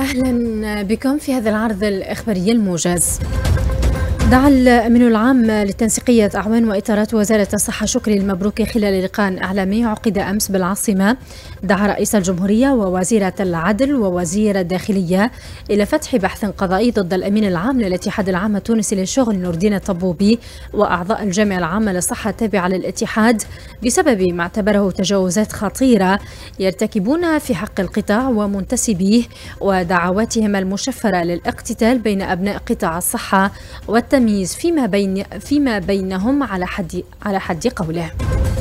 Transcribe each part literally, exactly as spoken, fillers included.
أهلا بكم في هذا العرض الإخباري الموجز. دعا الأمين العام لتنسيقية أعوان وإطارات وزارة الصحة شكري المبروكي خلال لقاء إعلامي عقد أمس بالعاصمة. دعا رئيس الجمهورية ووزيرة العدل ووزير الداخلية إلى فتح بحث قضائي ضد الأمين العام للاتحاد العام التونسي للشغل نور الدين الطبوبي وأعضاء الجامعة العامة للصحة التابعة للاتحاد بسبب ما اعتبره تجاوزات خطيرة يرتكبون في حق القطاع ومنتسبيه ودعواتهم المشفرة للاقتتال بين أبناء قطاع الصحة والتمييز فيما بين فيما بينهم على حد على حد قوله.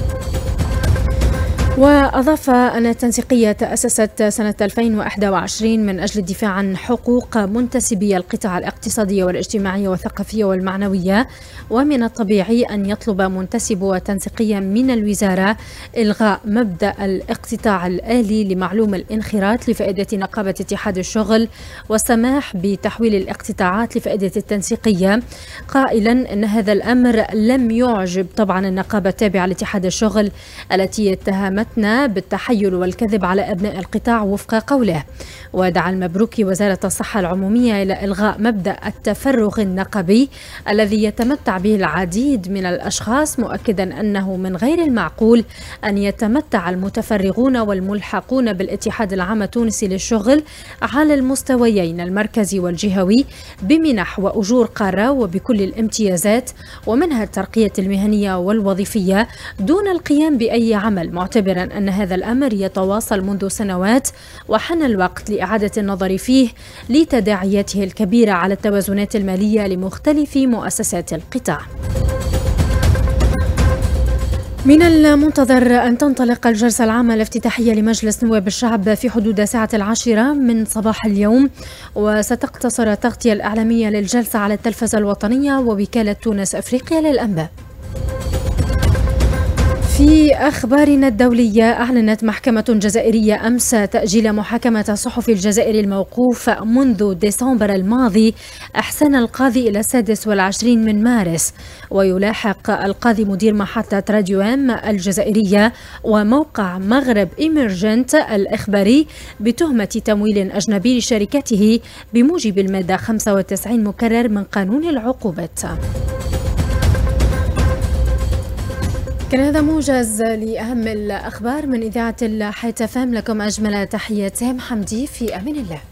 وأضاف أن التنسيقية تأسست سنة ألفين وإحدى وعشرين من أجل الدفاع عن حقوق منتسبي القطاع الاقتصادية والاجتماعية والثقافية والمعنوية، ومن الطبيعي أن يطلب منتسبو التنسيقية من الوزارة إلغاء مبدأ الاقتطاع الآلي لمعلوم الانخراط لفائدة نقابة اتحاد الشغل والسماح بتحويل الاقتطاعات لفائدة التنسيقية، قائلا أن هذا الأمر لم يعجب طبعا النقابة التابعة لاتحاد الشغل التي اتهمت بالتحيل والكذب على أبناء القطاع وفق قوله. ودعا المبروكي وزارة الصحة العمومية إلى إلغاء مبدأ التفرغ النقبي الذي يتمتع به العديد من الأشخاص، مؤكدا أنه من غير المعقول أن يتمتع المتفرغون والملحقون بالاتحاد العام التونسي للشغل على المستويين المركزي والجهوي بمنح وأجور قارة وبكل الامتيازات ومنها الترقية المهنية والوظيفية دون القيام بأي عمل، معتبرا أن هذا الأمر يتواصل منذ سنوات وحان الوقت لإعادة النظر فيه لتداعياته الكبيرة على التوازنات المالية لمختلف مؤسسات القطاع. من المنتظر أن تنطلق الجلسة العامة الافتتاحية لمجلس نواب الشعب في حدود ساعة العاشرة من صباح اليوم، وستقتصر التغطية الإعلامية للجلسة على التلفزة الوطنية ووكالة تونس أفريقيا للأنباء. في أخبارنا الدولية، أعلنت محكمة جزائرية أمس تأجيل محاكمة الصحفي الجزائري الموقوف منذ ديسمبر الماضي إحسان القاضي إلى السادس والعشرين من مارس، ويلاحق القاضي مدير محطة راديو أم الجزائرية وموقع مغرب إيمرجنت الإخباري بتهمة تمويل أجنبي لشركته بموجب المادة خمسة وتسعين مكرر من قانون العقوبات. كان هذا موجز لأهم الأخبار من إذاعة الحياة فام. لكم أجمل تحيات سام حمدي، في أمان الله.